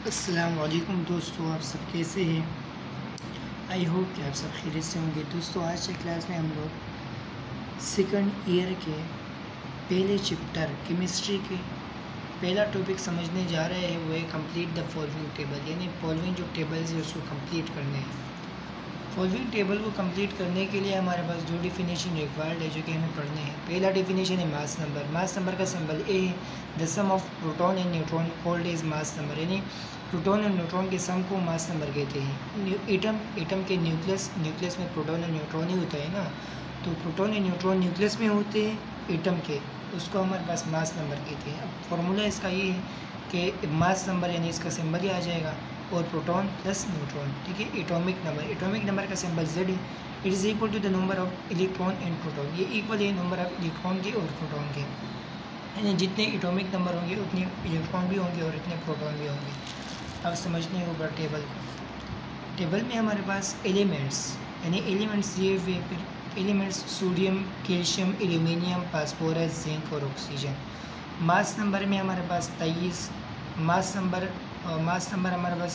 अस्सलाम वालेकुम दोस्तों, आप सब कैसे हैं। आई होप कि आप सब खैरियत से होंगे। दोस्तों, आज की क्लास में हम लोग सेकंड ईयर के पहले चैप्टर केमिस्ट्री के पहला टॉपिक समझने जा रहे हैं। वो है कंप्लीट द फॉलोइंग टेबल, यानी फॉलोइंग जो टेबल्स है उसको कंप्लीट करने हैं। फॉलोइंग टेबल को कंप्लीट करने के लिए हमारे पास दो डेफिनेशन रिक्वायर्ड है जो कि हमें पढ़ने हैं। पहला डेफिनेशन है मास नंबर। मास नंबर का सिंबल ए है। The sum of proton and neutron called is mass number, यानी प्रोटॉन और न्यूट्रॉन के सम को मास नंबर कहते हैं। एटम के न्यूक्लियस में प्रोटॉन और न्यूट्रॉन ही होता है ना, तो प्रोटॉन और न्यूट्रॉन न्यूक्लियस में होते हैं एटम के, उसको हमारे पास मास नंबर कहते हैं। अब फॉर्मूला इसका ये है कि मास नंबर यानी इसका सिंबल ही आ जाएगा और प्रोटॉन प्लस न्यूट्रॉन, ठीक है। एटॉमिक नंबर का सिंबल Z है। It is equal to the number of electron and proton, ये इक्वल है नंबर ऑफ इलेक्ट्रॉन के और प्रोटॉन के, यानी जितने एटॉमिक नंबर होंगे उतने इलेक्ट्रॉन भी होंगे और इतने प्रोटॉन भी होंगे। अब समझने के ऊपर टेबल में हमारे पास एलिमेंट्स यानी एलिमेंट्स दिए हुए, फिर elements sodium, calcium, aluminium, phosphorus, zinc और ऑक्सीजन। मास नंबर में हमारे पास 23। मास नंबर हमारे पास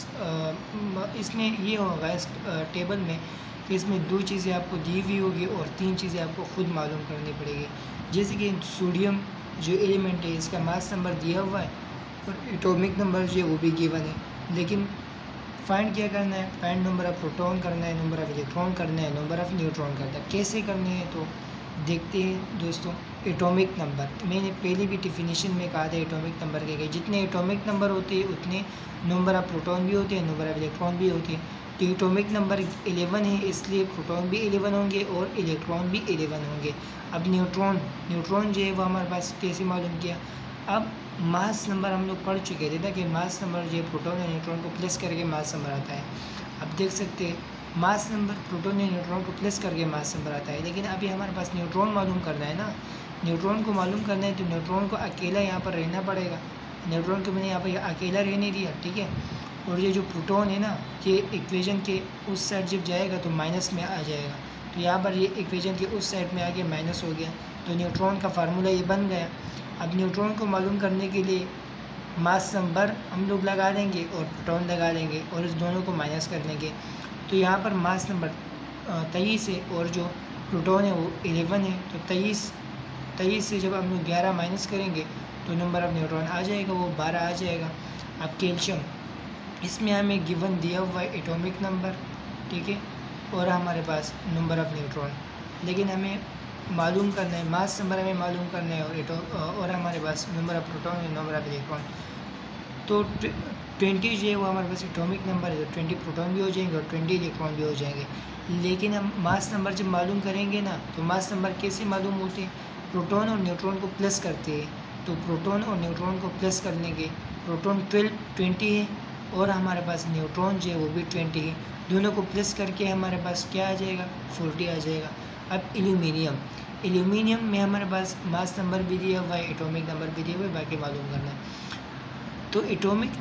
इसमें ये होगा इस टेबल में कि इसमें दो चीज़ें आपको दी हुई होगी और तीन चीज़ें आपको ख़ुद मालूम करनी पड़ेगी। जैसे कि सोडियम जो एलिमेंट है इसका मास नंबर दिया हुआ है और एटॉमिक नंबर जो है वो भी गिवन है, लेकिन फाइंड क्या करना है, फाइंड नंबर ऑफ प्रोटॉन करना है, नंबर ऑफ इलेक्ट्रॉन करना है, नंबर ऑफ न्यूट्रॉन करना है। कैसे करने हैं तो देखते हैं दोस्तों। एटॉमिक नंबर मैंने पहले भी डिफिनीशन में कहा था, एटॉमिक नंबर के जितने एटॉमिक नंबर होते हैं उतने नंबर ऑफ प्रोटॉन भी होते हैं, नंबर ऑफ इलेक्ट्रॉन भी होते हैं। तो एटॉमिक नंबर 11 है, इसलिए प्रोटॉन भी 11 होंगे और इलेक्ट्रॉन भी 11 होंगे। अब न्यूट्रॉन जो है वो हमारे पास कैसे मालूम किया। अब मास नंबर हम लोग पढ़ चुके थे ना कि मास नंबर जो है प्रोटॉन और न्यूट्रॉन को प्लस करके मास नंबर आता है। अब देख सकते हैं मास नंबर प्रोटॉन या न्यूट्रॉन को प्लस करके मास नंबर आता है, लेकिन अभी हमारे पास न्यूट्रॉन मालूम करना है ना। न्यूट्रॉन को मालूम करना है तो न्यूट्रॉन को अकेला यहाँ पर रहना पड़ेगा। न्यूट्रॉन को मैंने यहाँ पर अकेला रहने दिया, ठीक है। और ये जो प्रोटॉन है ना, ये इक्वेशन के उस साइड जब जाएगा तो माइनस में आ जाएगा, तो यहाँ पर ये इक्वेशन के उस साइड में आके माइनस हो गया, तो न्यूट्रॉन का फार्मूला ये बन गया। अब न्यूट्रॉन को मालूम करने के लिए मास नंबर हम लोग लगा देंगे और प्रोटॉन लगा देंगे और इस दोनों को माइनस कर देंगे, तो यहाँ पर मास नंबर 23 है और जो प्रोटॉन है वो 11 है। तो 23 से जब हम लोग 11 माइनस करेंगे तो नंबर ऑफ न्यूट्रॉन आ जाएगा, वो 12 आ जाएगा। अब कैल्शियम, इसमें हमें गिवन दिया हुआ है एटॉमिक नंबर, ठीक है, और हमारे पास नंबर ऑफ़ न्यूट्रॉन, लेकिन हमें मालूम करना है मास नंबर, हमें मालूम करना है और हमारे पास नंबर ऑफ़ प्रोटॉन और नंबर ऑफ़ इलेक्ट्रॉन। तो 20 जो है वो हमारे पास एटॉमिक नंबर है, तो 20 प्रोटॉन भी हो जाएंगे और 20 इलेक्ट्रॉन भी हो जाएंगे। लेकिन हम मास नंबर जब मालूम करेंगे ना, तो मास नंबर कैसे मालूम होते हैं, प्रोटॉन और न्यूट्रॉन को प्लस करते हैं। तो प्रोटॉन और न्यूट्रॉन को प्लस करने के प्रोटॉन 20 है और हमारे पास न्यूट्रॉन जो है वो भी 20 है, दोनों को प्लस करके हमारे पास क्या आ जाएगा, 40 आ जाएगा। अब एल्यूमिनियम में हमारे पास मास नंबर भी दिया हुआ है, एटॉमिक नंबर भी दिया हुआ है, बाकी मालूम करना है। तो एटॉमिक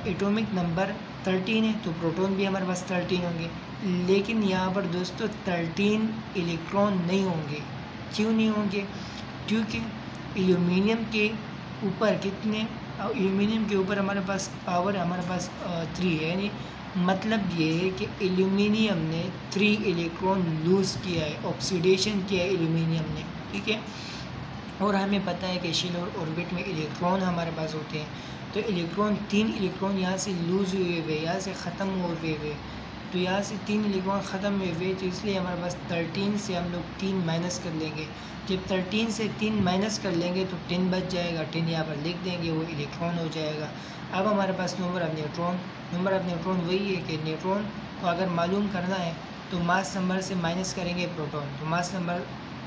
नंबर 13 है, तो प्रोटॉन भी हमारे पास 13 होंगे, लेकिन यहाँ पर दोस्तों 13 इलेक्ट्रॉन नहीं होंगे। क्यों नहीं होंगे, क्योंकि एल्यूमिनियम के ऊपर एल्यूमिनियम के ऊपर हमारे पास पावर हमारे पास 3 है, यानी मतलब ये है कि एल्यूमिनियम ने 3 इलेक्ट्रॉन लूज़ किया है, ऑक्सीडेशन किया है एल्यूमिनियम ने, ठीक है। और हमें पता है कि शेल और ऑर्बिट में इलेक्ट्रॉन हमारे पास होते हैं, तो 3 इलेक्ट्रॉन यहाँ से लूज़ हुए हुए, यहाँ से ख़त्म हुए, तो यहाँ से 3 इलेक्ट्रॉन ख़त्म हुए, तो इसलिए हमारे पास 13 से हम लोग 3 माइनस कर लेंगे। जब 13 से 3 माइनस कर लेंगे तो 10 बच जाएगा, 10 यहाँ पर लिख देंगे, वो इलेक्ट्रॉन हो जाएगा। अब हमारे पास नंबर ऑफ़ न्यूट्रॉन वही है कि न्यूट्रॉन को अगर मालूम करना है तो मास नंबर से माइनस करेंगे प्रोटॉन, तो मास नंबर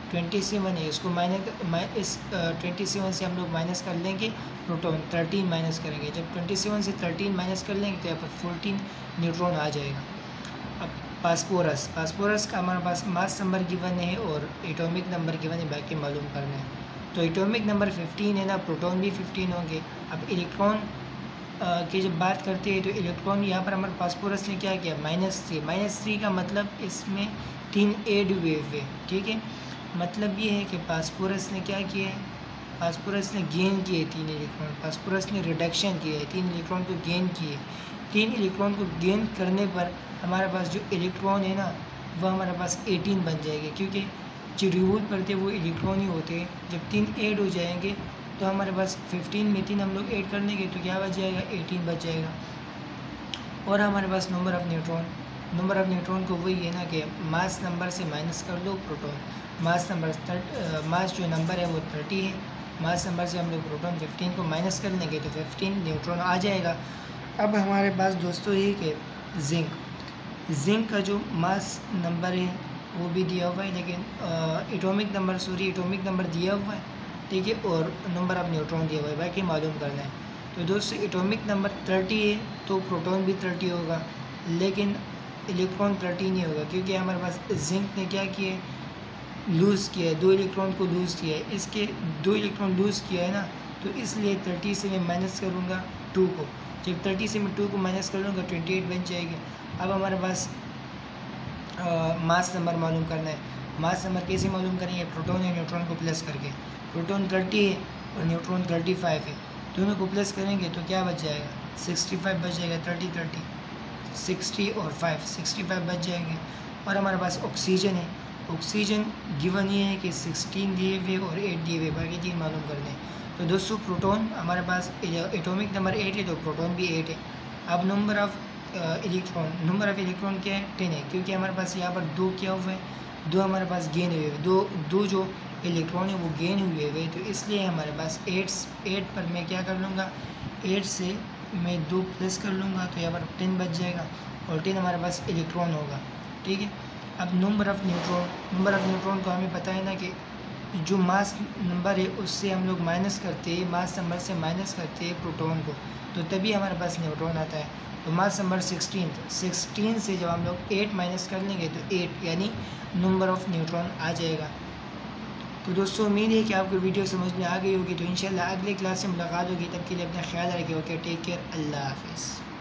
27 है, इसको इस 27 से हम लोग माइनस कर लेंगे प्रोटॉन, 13 माइनस करेंगे। जब 27 से 13 माइनस कर लेंगे तो यहाँ पर 14 न्यूट्रॉन आ जाएगा। अब फास्फोरस का हमारे पास मास नंबर गिवन है और एटॉमिक नंबर गिवन है, बाकी मालूम करना है। तो एटॉमिक नंबर 15 है ना, प्रोटॉन भी 15 होंगे। अब इलेक्ट्रॉन की जब बात करते हैं तो इलेक्ट्रॉन यहाँ पर हमारे फास्फोरस ने क्या किया, -3 का मतलब इसमें 3 ऐड हुए, ठीक है। मतलब ये है कि फास्फोरस ने क्या किया है, फास्फोरस ने गेन किए 3 इलेक्ट्रॉन, फास्फोरस ने रिडक्शन किया है, 3 इलेक्ट्रॉन को गेन किए। 3 इलेक्ट्रॉन को गेन करने पर हमारे पास जो इलेक्ट्रॉन है ना वह हमारे पास 18 बन जाएगा, क्योंकि जो रिवॉल्व करते हैं वो इलेक्ट्रॉन ही होते हैं। जब 3 ऐड हो जाएंगे तो हमारे पास 15 में 3 हम लोग ऐड कर लेंगे तो क्या बच जाएगा, 18 बच जाएगा। और हमारे पास नंबर ऑफ़ न्यूट्रॉन को वही है ना कि मास नंबर से माइनस कर लो प्रोटॉन। मास जो नंबर है वो 30 है, मास नंबर से हम लोग प्रोटॉन 15 को माइनस कर लेंगे तो 15 न्यूट्रॉन आ जाएगा। अब हमारे पास दोस्तों ये कि जिंक का जो मास नंबर है वो भी दिया हुआ है, लेकिन एटॉमिक नंबर दिया हुआ है, ठीक है, और नंबर ऑफ़ न्यूट्रॉन दिया हुआ है, बाकी मालूम करना है। तो दोस्तों एटॉमिक नंबर 30 है तो प्रोटॉन भी 30 होगा, लेकिन इलेक्ट्रॉन 30 नहीं होगा, क्योंकि हमारे पास जिंक ने क्या किया है, लूज़ किया है, 2 इलेक्ट्रॉन को लूज़ किया है। इसके 2 इलेक्ट्रॉन लूज़ किया है ना, तो इसलिए 30 से मैं माइनस करूँगा 2 को। जब 30 से मैं 2 को माइनस कर लूँगा 28 बन जाएगी। अब हमारे पास मास नंबर मालूम करना है। मास नंबर कैसे मालूम करेंगे, प्रोटॉन या न्यूट्रॉन को प्लस करके। प्रोटॉन 30 है और न्यूट्रॉन 35 है, दोनों को प्लस करेंगे तो क्या बच जाएगा, 65 बच जाएगा। 30 60 और 5 65 बच जाएंगे। और हमारे पास ऑक्सीजन है, ऑक्सीजन गिवन ये है कि 16 दिए हुए और 8 दिए हुए, बाकी 3 मालूम करने हैं। तो दोस्तों प्रोटॉन हमारे पास एटॉमिक नंबर 8 है तो प्रोटॉन भी 8 है। अब नंबर ऑफ़ इलेक्ट्रॉन क्या है, 10 है, क्योंकि हमारे पास यहाँ पर 2 क्या हुए हैं, 2 हमारे पास गेन हुए हैं, दो जो इलेक्ट्रॉन है वो गेन हुए हुए, तो इसलिए हमारे पास 8 पर मैं क्या कर लूँगा, 8 से मैं 2 प्लस कर लूँगा तो यहाँ पर 10 बच जाएगा, और 10 हमारे पास इलेक्ट्रॉन होगा, ठीक है। अब नंबर ऑफ़ न्यूट्रॉन को हमें पता है ना कि जो मास नंबर है उससे हम लोग माइनस करते हैं, मास नंबर से माइनस करते हैं प्रोटॉन को, तो तभी हमारे पास न्यूट्रॉन आता है। तो मास नंबर 16 से जब हम लोग 8 माइनस कर लेंगे तो 8 यानी नंबर ऑफ़ न्यूट्रॉन आ जाएगा। तो दोस्तों उम्मीद है कि आपको वीडियो समझ में आ गई होगी। तो इंशाल्लाह अगले क्लास से मुलाकात होगी, तब के लिए अपना ख्याल रखिए। ओके, टेक केयर, अल्लाह हाफिज़।